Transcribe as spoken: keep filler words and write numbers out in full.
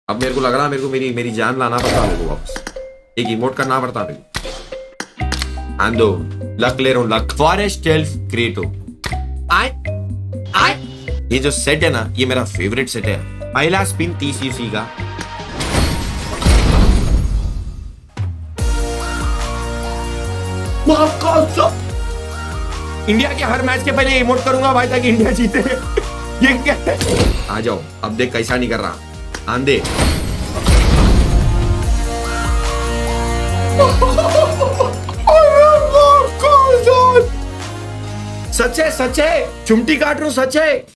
अब मेरे को लग रहा है मेरे को मेरी मेरी जान लाना पड़ता मेरे को वापस, एक इमोट करना पड़ता मेरे को। आंदो लक ले रहा हूँ, लक फॉरेस्ट एल्फ क्रिएटो। आय आय ये जो सेट है ना, ये मेरा फेवरेट सेट है। पहला स्पिन तीस यूसी का, इंडिया के हर मैच के पहले इमोट करूंगा भाई ताकि इंडिया जीते। ये क्या है? आ जाओ अब देख कैसा नहीं कर रहा। आंधे सच है, सच है, चुमटी काट रहा हूं, सच है।